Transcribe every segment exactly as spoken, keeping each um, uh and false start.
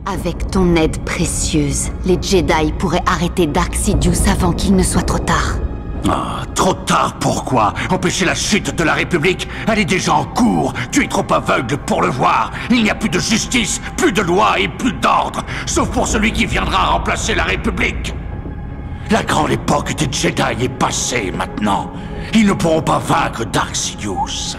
Avec ton aide précieuse, les Jedi pourraient arrêter Dark Sidious avant qu'il ne soit trop tard. Ah, trop tard pourquoi? Empêcher la chute de la République? Elle est déjà en cours. Tu es trop aveugle pour le voir. Il n'y a plus de justice, plus de loi et plus d'ordre. Sauf pour celui qui viendra remplacer la République. La grande époque des Jedi est passée maintenant. Ils ne pourront pas vaincre Dark Sidious.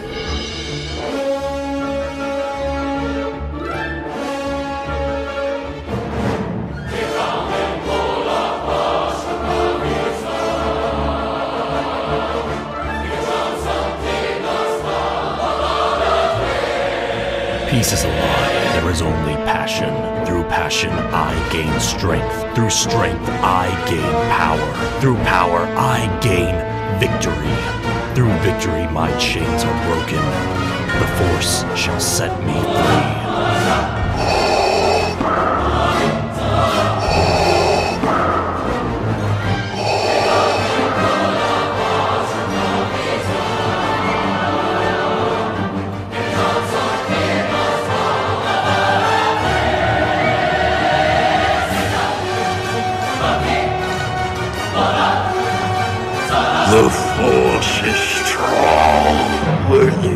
Peace is a lie. There is only passion. Through passion, I gain strength. Through strength, I gain power. Through power, I gain victory. Through victory, my chains are broken. The Force shall set me free. The Force is strong when